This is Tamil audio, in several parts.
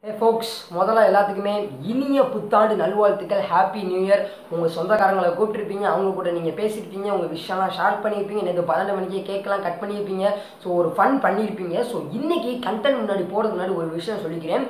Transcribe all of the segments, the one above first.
Hey folks, முதல்ல எல்லாத்துக்குமே இனிய புத்தாண்டு நல்வாழ்த்துக்கள். Happy new year. உங்கள் சொந்தக்காரங்களை கூப்பிட்டுருப்பீங்க, அவங்க கூட நீங்கள் பேசியிருப்பீங்க, உங்கள் விஷயம்லாம் ஷேர் பண்ணியிருப்பீங்க, நேற்று 12 மணிக்கே கேட்கலாம் கட் பண்ணியிருப்பீங்க. ஸோ ஒரு ஃபன் பண்ணியிருப்பீங்க. ஸோ இன்றைக்கி கண்டென்ட் முன்னாடி போகிறதுக்கு முன்னாடி ஒரு விஷயம் சொல்லிக்கிறேன்.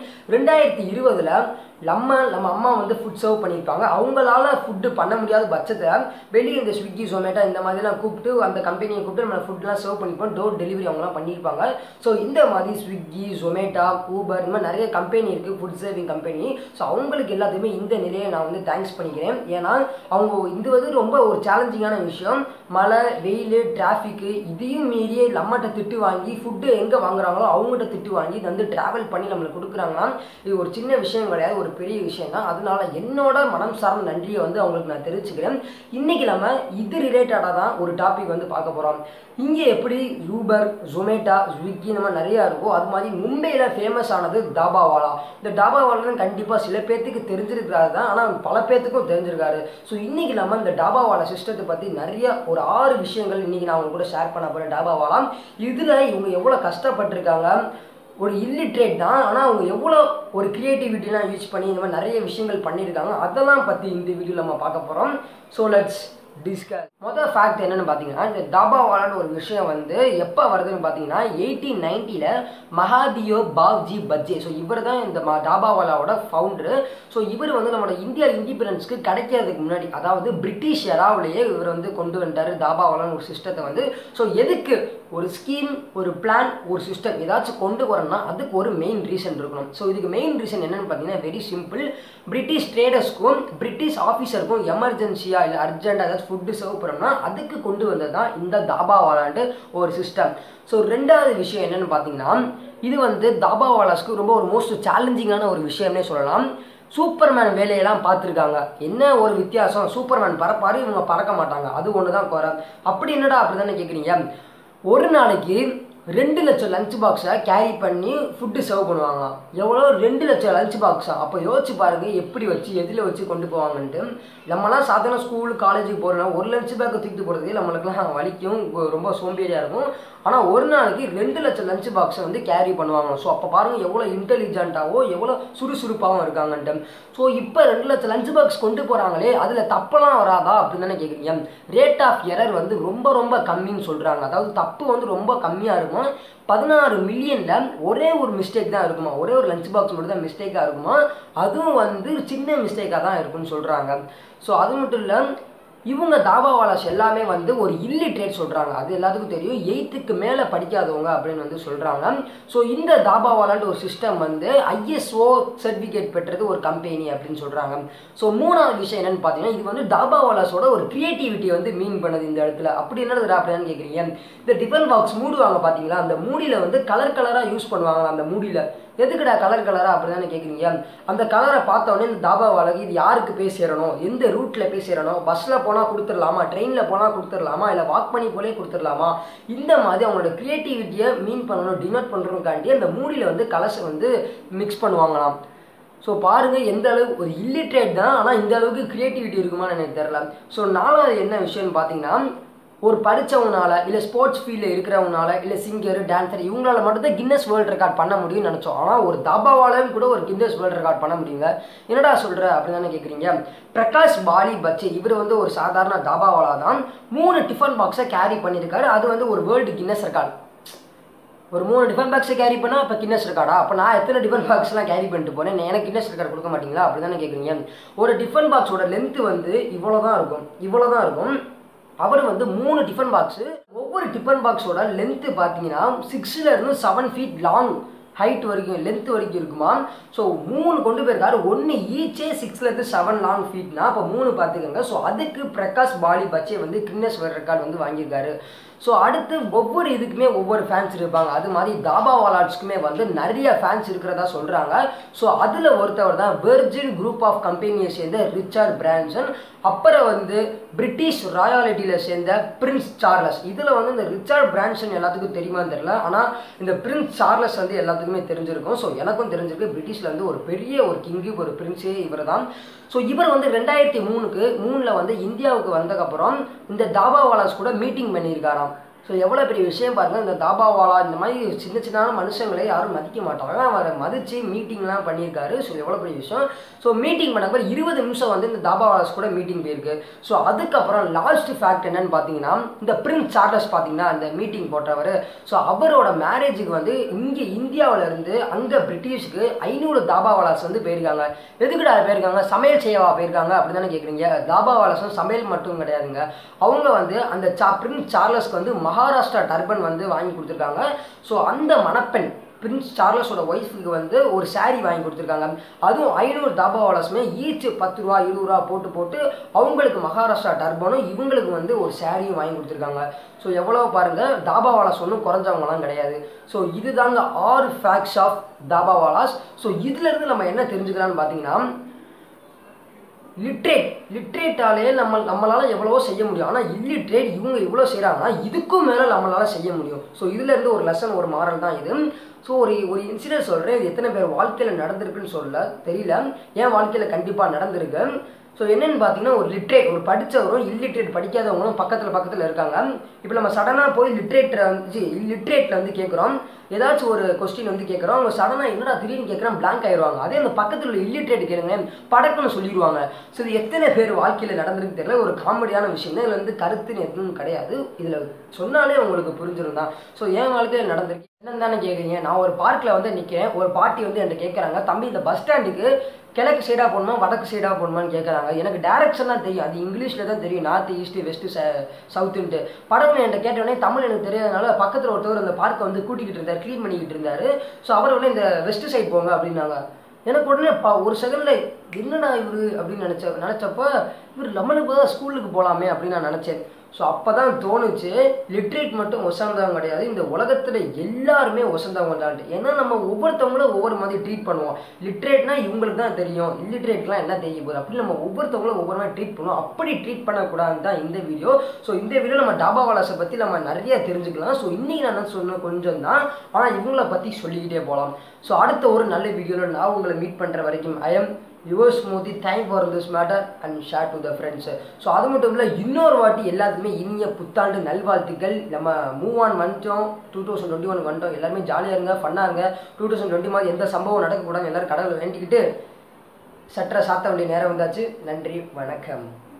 2020 நம்ம அம்மா வந்து ஃபுட் சர்வ் பண்ணியிருப்பாங்க. அவங்களால ஃபுட்டு பண்ண முடியாத பட்சத்தில் வெளியே இந்த ஸ்விக்கி ஜொமேட்டோ இந்த மாதிரிலாம் கூப்பிட்டு அந்த கம்பெனியை கூப்பிட்டு நம்ம ஃபுட்லாம் சர்வ் பண்ணிப்போம். டோர் டெலிவரி அவங்களாம் பண்ணியிருப்பாங்க. ஸோ இந்த மாதிரி ஸ்விக்கி ஜொமேட்டோ ஊபர் இந்த மாதிரி நிறைய கம்பெனி இருக்குது, ஃபுட் சர்விங் கம்பெனி. ஸோ அவங்களுக்கு எல்லாத்தையுமே இந்த நிலையை நான் வந்து தேங்க்ஸ் பண்ணிக்கிறேன். ஏன்னா அவங்க இது வந்து ரொம்ப ஒரு சேலஞ்சிங்கான விஷயம். மழை வெயில் டிராஃபிக்கு இதையும் மீறியே நம்மகிட்ட திட்டு வாங்கி ஃபுட்டு எங்கே வாங்குறாங்களோ அவங்ககிட்ட திட்டு வாங்கி இது வந்து ட்ராவல் பண்ணி நம்மளுக்கு கொடுக்குறாங்கன்னா இது ஒரு சின்ன விஷயம் கிடையாது, ஒரு பெரிய விஷயம் தான். அதனால என்னோட மனம் சார்ந்த நன்றியை வந்து அவங்களுக்கு நான் தெரிவிச்சுக்கிறேன். இன்னைக்கு நம்ம இது ரிலேட்டடாக தான் ஒரு டாபிக் வந்து பார்க்க போகிறோம். இங்கே எப்படி ஊபர் ஜொமேட்டோ ஸ்விக்கி இந்த மாதிரி நிறையா இருக்கும், அது மாதிரி மும்பையில் ஃபேமஸ் ஆனது தாபாவாலா. இந்த தாபாவாலா கண்டிப்பாக சில பேர்த்துக்கு தெரிஞ்சிருக்காது தான், ஆனால் பல பேர்த்துக்கும் தெரிஞ்சிருக்காரு. ஸோ இன்றைக்கி நம்ம இந்த தாபாவாலா சிஸ்டத்தை பற்றி நிறைய ஒரு 6 விஷயங்கள் இன்றைக்கி நான் அவங்க கூட ஷேர் பண்ண போகிறேன். தாபாவாலா இதில் இவங்க எவ்வளோ கஷ்டப்பட்டிருக்காங்க, ஒரு இல்லிட்ரேட் தான், ஆனால் அவங்க எவ்வளோ ஒரு க்ரியேட்டிவிட்டிலாம் யூஸ் பண்ணி இந்த மாதிரி நிறைய விஷயங்கள் பண்ணியிருக்காங்க. அதெல்லாம் பற்றி இந்த வீடியோவில் நம்ம பார்க்க போகிறோம். So let's discuss. மொதல் ஃபேக்ட் என்னென்னு பார்த்தீங்கன்னா, இந்த தாபாவாலான்னு ஒரு விஷயம் வந்து எப்போ வருதுன்னு பார்த்தீங்கன்னா 1890 மகாதியோ பாவ்ஜி பஜ்ஜே. ஸோ இவர் தான் இந்த தாபாவாலாவோட ஃபவுண்டரு. ஸோ இவர் வந்து நம்மளோட இந்தியா இண்டிபெண்டன்ஸ்க்கு கிடைக்கிறதுக்கு முன்னாடி, அதாவது பிரிட்டிஷ் எராவிலேயே இவர் வந்து கொண்டு வந்துட்டார் தாபாவாலான்னு ஒரு சிஸ்டத்தை வந்து. ஸோ எதுக்கு ஒரு ஸ்கீம், ஒரு பிளான், ஒரு சிஸ்டம் ஏதாச்சும் கொண்டு வரணும்னா அதுக்கு ஒரு மெயின் ரீசன் இருக்கணும். ஸோ இதுக்கு மெயின் ரீசன் என்னென்னு பார்த்தீங்கன்னா வெரி சிம்பிள். பிரிட்டிஷ் ட்ரேடர்ஸ்க்கும் பிரிட்டிஷ் ஆஃபீஸருக்கும் எமர்ஜென்சியாக இல்லை அர்ஜென்ட்டாக ஏதாச்சும் ஃபுட்டு சர்வ் பண்ணோம்னா அதுக்கு கொண்டு வந்தது தான் இந்த தாபாவாலான்ட்டு ஒரு சிஸ்டம். ஸோ ரெண்டாவது விஷயம் என்னென்னு பார்த்தீங்கன்னா, இது வந்து தாபாவாலாஸ்க்கு ரொம்ப ஒரு மோஸ்ட் சேலஞ்சிங்கான ஒரு விஷயம்னே சொல்லலாம். சூப்பர்மேன் வேலையெல்லாம் பார்த்துருக்காங்க. என்ன ஒரு வித்தியாசம், சூப்பர்மேன் பறப்பாரு, இவங்க பறக்க மாட்டாங்க, அது ஒன்று தான் குறை. அப்படி என்னடா அப்படி தானே கேட்குறீங்க. ஒரு நாளைக்கு 2 லட்சம் லஞ்ச் பாக்ஸை கேரி பண்ணி ஃபுட்டு சர்வ் பண்ணுவாங்க. எவ்வளோ 2 லட்சம் லஞ்ச் பாக்ஸா? அப்போ யோசிச்சு பாருங்க எப்படி வச்சு எதில் வச்சு கொண்டு போவாங்கன்ட்டு. நம்மலாம் சாதாரண ஸ்கூல் காலேஜுக்கு போகிறோம், ஒரு லஞ்ச் பேக்கை தூக்கிட்டு போகிறதுக்கு நம்மளுக்குலாம் வலிக்கும், ரொம்ப சோம்பேறியாக இருக்கும். ஆனால் ஒரு நாளைக்கு 2 லட்சம் லஞ்ச் பாக்ஸை வந்து கேரி பண்ணுவாங்க. ஸோ அப்போ பாருங்கள் எவ்வளோ இன்டெலிஜென்ட்டாவோ எவ்வளோ சுறுசுறுப்பாகவும் இருக்காங்கன்ட்டு. ஸோ இப்போ 2 லட்சம் லஞ்ச் பாக்ஸ் கொண்டு போகிறாங்களே அதில் தப்பெல்லாம் வராதா அப்படின்னு தானே கேட்குறீங்க. ரேட் ஆஃப் எரர் வந்து ரொம்ப கம்மின்னு சொல்கிறாங்க. அதாவது தப்பு வந்து ரொம்ப கம்மியாக இருக்கும். 16 மில்லியனில் ஒரே ஒரு மிஸ்டேக் தான் இருக்குமா, ஒரே ஒரு லஞ்ச் பாக்ஸ் மட்டும் தான் மிஸ்டேக்காக இருக்குமா, அதுவும் வந்து சின்ன மிஸ்டேக்காக தான் இருக்குன்னு சொல்கிறாங்க. ஸோ அது மட்டும் இல்லை, இவங்க தாபாவாலாஸ் எல்லாமே வந்து ஒரு இல்லிட்ரேட் சொல்கிறாங்க. அது எல்லாத்துக்கும் தெரியும், 8க்கு மேலே படிக்காதவங்க அப்படின்னு வந்து சொல்கிறாங்க. ஸோ இந்த தாபாவாலான்ற ஒரு சிஸ்டம் வந்து ISO சர்டிஃபிகேட் பெற்றது ஒரு கம்பெனி அப்படின்னு சொல்கிறாங்க. ஸோ மூணாவது விஷயம் என்னென்னு பார்த்தீங்கன்னா, இது வந்து தாபாவாலாஸோட ஒரு க்ரியேட்டிவிட்டி வந்து மீன் பண்ணுது இந்த இடத்துல. அப்படி என்னது அப்படின்னு கேட்குறீங்க. இந்த டிஃபன் பாக்ஸ் மூடுவாங்க பார்த்தீங்களா, அந்த மூடியில் வந்து கலராக யூஸ் பண்ணுவாங்க. அந்த மூடியில் எதுக்குடா கலராக அப்படி தானே கேட்குறீங்க. அந்த கலரை பார்த்தோன்னே இந்த தாபாவாலாக்கு இது யாருக்கு போய் சேரணும், எந்த ரூட்டில் போய் சேரணும், பஸ்ஸில் போனால் கொடுத்துடலாமா, ட்ரெயினில் போனால் கொடுத்துடலாமா, இல்லை வாக் பண்ணி போலே கொடுத்துடலாமா, இந்த மாதிரி அவங்களோட க்ரியேட்டிவிட்டியை மீன் பண்ணணும், டினோட் பண்ணுறதுக்காண்டி அந்த மூடியில் வந்து கலர்ஸை வந்து மிக்ஸ் பண்ணுவாங்களாம். ஸோ பாருங்கள் எந்த அளவுக்கு ஒரு இல்லிட்ரேட் தான், ஆனால் இந்த அளவுக்கு க்ரியேட்டிவிட்டி இருக்குமான்னு எனக்கு தெரியல. ஸோ நாலாவது என்ன விஷயம்னு பார்த்தீங்கன்னா, ஒரு படித்தவங்களால இல்லை ஸ்போர்ட்ஸ் ஃபீல்டில் இருக்கிறவங்களால இல்லை சிங்கர் டான்ஸர் இவங்களால மட்டும்தான் கின்னஸ் வேர்ல்டு ரெக்கார்ட் பண்ண முடியும்னு நினச்சோம். ஆனால் ஒரு தாபாவாலையும் கூட ஒரு கின்னஸ் வேர்ல்டு ரெக்கார்ட் பண்ண முடியுங்க. என்னடா சொல்கிற அப்படின்னு தானே கேட்குறீங்க. பிரகாஷ் பாலி பச்சே இவர் வந்து ஒரு சாதாரண தாபாவாலா தான். 3 டிஃபன் பாக்ஸை கேரி பண்ணியிருக்காரு. அது வந்து ஒரு வேர்ல்டு கின்னஸ் ரெக்கார்டு. ஒரு 3 டிஃபன் பாக்ஸை கேரி பண்ணால் இப்போ கின்னஸ் ரெக்கார்டா? அப்போ நான் எத்தனை டிஃபன் பாக்ஸ்லாம் கேரி பண்ணிட்டு போனேன், எனக்கு கின்னஸ் ரெக்கார்டு கொடுக்க மாட்டீங்களா அப்படி தானே கேட்குறீங்க. ஒரு டிஃபன் பாக்ஸோட லென்த்து வந்து இவ்வளோ தான் இருக்கும். அவர் வந்து 3 டிஃபன் பாக்ஸு, ஒவ்வொரு டிஃபன் பாக்ஸோட லென்த்து பார்த்தீங்கன்னா 6 to 7 feet லாங் ஹைட் வரைக்கும் லென்த் வரைக்கும் இருக்குமா. ஸோ 3 கொண்டு போயிருக்காரு. 1 ஈச்சே 6 to 7 லாங் ஃபீட்னா அப்போ 3 பார்த்துக்கோங்க. ஸோ அதுக்கு பிரகாஷ் பாலி பச்சே வந்து கின்னஸ் வேர்ல்ட் ரெக்கார்டு வந்து வாங்கியிருக்காரு. ஸோ அடுத்து ஒவ்வொரு இதுக்குமே ஒவ்வொரு ஃபேன்ஸ் இருப்பாங்க. அது மாதிரி தாபாவாலாஸ்க்குமே வந்து நிறைய ஃபேன்ஸ் இருக்கிறதா சொல்கிறாங்க. ஸோ அதில் ஒருத்தவர் தான் வெர்ஜின் குரூப் ஆஃப் கம்பெனியை சேர்ந்த ரிச்சர்ட் பிரான்சன். அப்புறம் வந்து பிரிட்டிஷ் ராயாலிட்டியில் சேர்ந்த பிரின்ஸ் சார்லஸ். இதில் வந்து இந்த ரிச்சர்ட் பிரான்சன் எல்லாத்துக்கும் தெரியுமான்னு தெரியல, ஆனால் இந்த பிரின்ஸ் சார்லஸ் வந்து எல்லாத்துக்குமே தெரிஞ்சிருக்கும். ஸோ எனக்கும் தெரிஞ்சிருக்கு. பிரிட்டிஷில் வந்து ஒரு பெரிய ஒரு கிங்கு, ஒரு பிரின்ஸே இவர் தான். ஸோ இவர் வந்து 2003 வந்து இந்தியாவுக்கு வந்ததுக்கப்புறம் இந்த தாபாவாலாஸ் கூட மீட்டிங் பண்ணியிருக்காராம். ஸோ எவ்வளோ பெரிய விஷயம் பாருங்கள். இந்த தாபாவாலா இந்த மாதிரி சின்ன சின்ன மனுஷங்களை யாரும் மதிக்க மாட்டாங்க. அவரை மதித்து மீட்டிங்லாம் பண்ணியிருக்காரு. ஸோ எவ்வளோ பெரிய விஷயம். ஸோ மீட்டிங் பண்ண மாதிரி 20 நிமிஷம் வந்து இந்த தாபாவாலாஸ் கூட மீட்டிங் போயிருக்கு. ஸோ அதுக்கப்புறம் லாஸ்ட் ஃபேக்ட் என்னன்னு பார்த்தீங்கன்னா, இந்த பிரின்ஸ் சார்லஸ் பார்த்தீங்கன்னா அந்த மீட்டிங் போட்டவர், ஸோ அவரோட மேரேஜுக்கு வந்து இங்கே இந்தியாவிலேருந்து அங்கே பிரிட்டிஷ்க்கு 500 தாபாவாலாஸ் வந்து போயிருக்காங்க. எதுக்குடா போயிருக்காங்க? சமையல் செய்யவா போயிருக்காங்க அப்படின்னு தானே கேட்குறீங்க. தாபாவாலாஸும் சமையல் மட்டும் கிடையாதுங்க. அவங்க வந்து அந்த பிரின்ஸ் சார்லஸ்க்கு வந்து மகாராஷ்டிரா டர்பன் வந்து வாங்கி கொடுத்துருக்காங்க. ஸோ அந்த மணப்பெண் பிரின்ஸ் சார்லஸோட ஒய்ஃபுக்கு வந்து ஒரு சாரீ வாங்கி கொடுத்துருக்காங்க. அதுவும் 500 தாபாவாலாஸுமே ஈச் 10 ரூபா 20 ரூபா போட்டு அவங்களுக்கு மகாராஷ்டிரா டர்பனும் இவங்களுக்கு வந்து ஒரு சாரியும் வாங்கி கொடுத்துருக்காங்க. ஸோ எவ்வளோ பாருங்கள், தாபாவாலாஸ் ஒன்றும் குறைஞ்சவங்களாம் கிடையாது. ஸோ இதுதாங்க 6 ஃபேக்ட்ஸ் ஆஃப் தாபாவாலாஸ். ஸோ இதுலேருந்து நம்ம என்ன தெரிஞ்சுக்கலான்னு பார்த்தீங்கன்னா, லிட்ரேட்டாலே நம்மளால் எவ்வளவோ செய்ய முடியும். ஆனால் இல்லிட்ரேட் இவங்க எவ்வளோ செய்கிறாங்கன்னா இதுக்கும் மேலே நம்மளால் செய்ய முடியும். ஸோ இதுலேருந்து ஒரு லெசன், ஒரு மாரல் தான் இது. ஸோ ஒரு இன்சிடென்ட் சொல்கிறேன். இது எத்தனை பேர் வாழ்க்கையில் நடந்திருக்குன்னு தெரியல. என் வாழ்க்கையில் கண்டிப்பாக நடந்திருக்கு. ஸோ என்னென்னு பார்த்தீங்கன்னா, ஒரு லிட்ரேட், ஒரு படித்தவரும் இல்லிட்ரேட் படிக்காதவங்களும் பக்கத்தில் இருக்காங்க. இப்போ நம்ம சடனாக போய் லிட்ரேட்டில் வந்து கேட்குறோம், ஏதாச்சும் ஒரு கொஸ்டின் வந்து கேட்குறோம். அவங்க சடனாக என்னடா திடீர்னு கேட்குறோம், பிளாங்க் ஆயிடுவாங்க. அதே அந்த பக்கத்தில் உள்ள இல்லிட்ரேட் கேளுங்க, படக்குன்னு சொல்லிடுவாங்க. ஸோ இது எத்தனை பேர் வாழ்க்கையில் நடந்திருக்கு தெரியல. ஒரு காமெடியான விஷயம் தான். இதில் வந்து கருத்துன்னு எதுவும் கிடையாது. இதில் சொன்னாலே உங்களுக்கு புரிஞ்சிருந்தான். ஸோ என் வாழ்க்கையில் நடந்திருக்கு. என்னன்னு தானே கேட்குறீங்க. நான் ஒரு பார்க்கில் வந்து நிற்கிறேன். ஒரு பாட்டி வந்து என்கிட்ட கேட்குறாங்க, தம்பி இந்த பஸ் ஸ்டாண்டுக்கு கிழக்கு சைடாக போகணுமா வடக்கு சைடாக போகணுமான்னு கேட்குறாங்க. எனக்கு டேரக்ஷன் தான் தெரியும், அது இங்கிலீஷில் தான் தெரியும், நார்த் ஈஸ்ட்டு வெஸ்ட்டு சவுத்துன்ட்டு. படம்னு என்கிட்ட கேட்டோடனே தமிழ் எனக்கு தெரியாதனால பக்கத்தில் ஒருத்தவர் அந்த பார்க்கை வந்து கூட்டிக்கிட்டு இருந்தார், க்ளீன் பண்ணிக்கிட்டு இருந்தார். ஸோ அவர் உடனே இந்த வெஸ்ட் சைட் போங்க அப்படின்னாங்க. எனக்கு உடனே ஒரு செகண்டில் என்னடா இவர் அப்படின்னு நினச்சப்போ இவர் நம்மளுக்கு தான் ஸ்கூலுக்கு போகலாமே அப்படின்னு நான் நினச்சேன். ஸோ அப்போ தான் தோணுச்சு, லிட்ரேட் மட்டும் ஒசந்தவங்க கிடையாது, இந்த உலகத்தில் எல்லாருமே ஒசந்தவங்க தான். ஏன்னா நம்ம ஒவ்வொருத்தவங்களும் ஒவ்வொரு மாதிரி ட்ரீட் பண்ணுவோம். லிட்ரேட்னா இவங்களுக்கு தான் தெரியும், இல்லிட்ரேட்லாம் என்ன தெரிய போகுது அப்படின்னு நம்ம ஒவ்வொருத்தவங்களும் ஒவ்வொரு மாதிரி ட்ரீட் பண்ணுவோம். அப்படி ட்ரீட் பண்ணக்கூடாதுன்னு தான் இந்த வீடியோ. ஸோ இந்த வீடியோ நம்ம தாபாவாலாஸை பற்றி நம்ம நிறைய தெரிஞ்சுக்கலாம். ஸோ இன்றைக்கி நான் என்ன சொன்ன கொஞ்சம் தான், ஆனால் இவங்கள பற்றி சொல்லிக்கிட்டே போகலாம். ஸோ அடுத்த ஒரு நல்ல வீடியோவில் நான் உங்களை மீட் பண்ணுற வரைக்கும் I am your smoothie. Thank for this matter and share to the friends. So அது மட்டும் இல்லை, இன்னொரு வாட்டி எல்லாத்துக்குமே இனிய புத்தாண்டு நல்வாழ்த்துக்கள். நம்ம மூவ் ஆன் வந்துட்டோம், 2021 வந்துட்டோம். எல்லாருமே ஜாலியாக இருங்க, ஃபன்னாக இருங்க. 2020 மாதிரி எந்த சம்பவம் நடக்கக்கூடாது, எல்லோரும் கடவுளை வேண்டிக்கிட்டு சற்ற சாத்த வேண்டிய நேரம் வந்தாச்சு. நன்றி, வணக்கம்.